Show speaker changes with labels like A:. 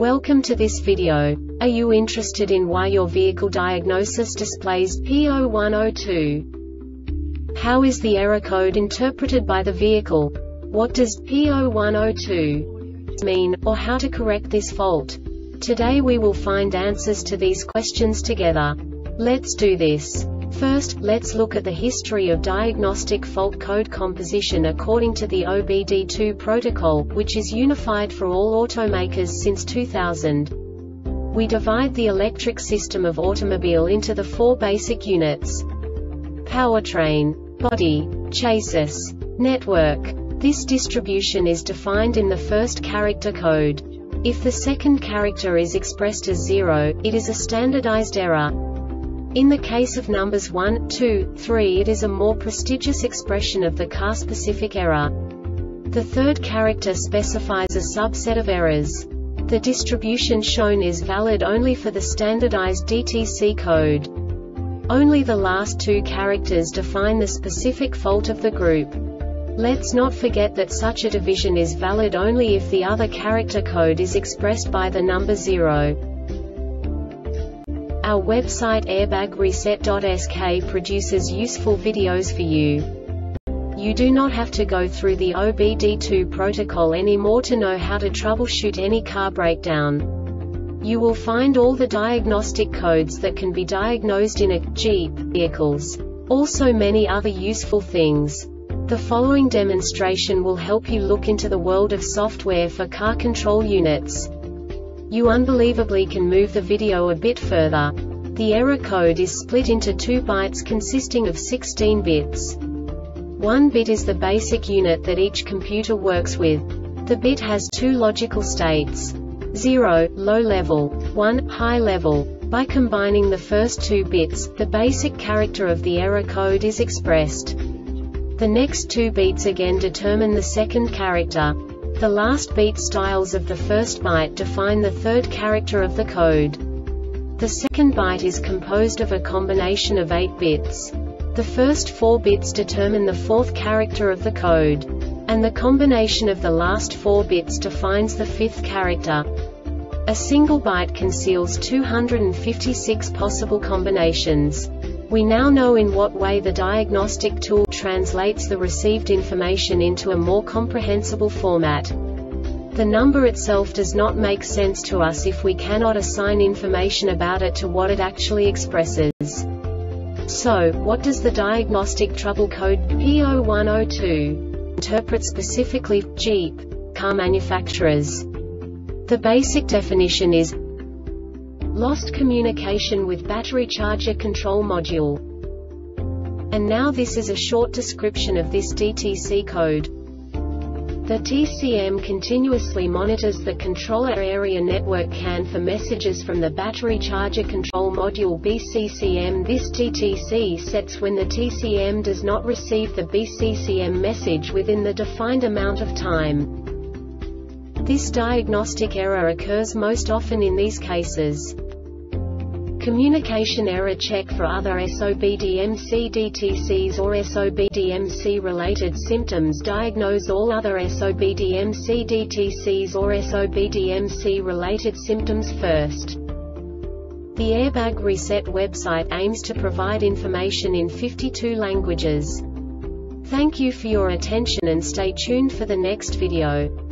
A: Welcome to this video. Are you interested in why your vehicle diagnosis displays P0102? How is the error code interpreted by the vehicle? What does P0102 mean, or how to correct this fault? Today we will find answers to these questions together. Let's do this. First, let's look at the history of diagnostic fault code composition according to the OBD2 protocol, which is unified for all automakers since 2000. We divide the electric system of automobile into the four basic units: powertrain, body, chassis, network. This distribution is defined in the first character code. If the second character is expressed as 0, it is a standardized error. In the case of numbers 1, 2, 3, it is a more prestigious expression of the car-specific error. The third character specifies a subset of errors. The distribution shown is valid only for the standardized DTC code. Only the last two characters define the specific fault of the group. Let's not forget that such a division is valid only if the other character code is expressed by the number 0. Our website airbagreset.sk produces useful videos for you. You do not have to go through the OBD2 protocol anymore to know how to troubleshoot any car breakdown. You will find all the diagnostic codes that can be diagnosed in a Jeep vehicles. Also many other useful things. The following demonstration will help you look into the world of software for car control units. You unbelievably can move the video a bit further. The error code is split into 2 bytes consisting of 16 bits. 1 bit is the basic unit that each computer works with. The bit has 2 logical states: 0, low level, 1, high level. By combining the first 2 bits, the basic character of the error code is expressed. The next 2 beats again determine the second character. The last beat styles of the first byte define the third character of the code. The second byte is composed of a combination of 8 bits. The first 4 bits determine the fourth character of the code. And the combination of the last 4 bits defines the fifth character. A single byte conceals 256 possible combinations. We now know in what way the diagnostic tool translates the received information into a more comprehensible format. The number itself does not make sense to us if we cannot assign information about it to what it actually expresses. So, what does the diagnostic trouble code P0102 interpret specifically for Jeep car manufacturers? The basic definition is lost communication with battery charger control module. And now this is a short description of this DTC code. The TCM continuously monitors the controller area network CAN for messages from the battery charger control module BCCM. This DTC sets when the TCM does not receive the BCCM message within the defined amount of time. This diagnostic error occurs most often in these cases: communication error check for other SOBDMC DTCs or SOBDMC related symptoms. Diagnose all other SOBDMC DTCs or SOBDMC related symptoms first. The Airbag Reset website aims to provide information in 52 languages. Thank you for your attention and stay tuned for the next video.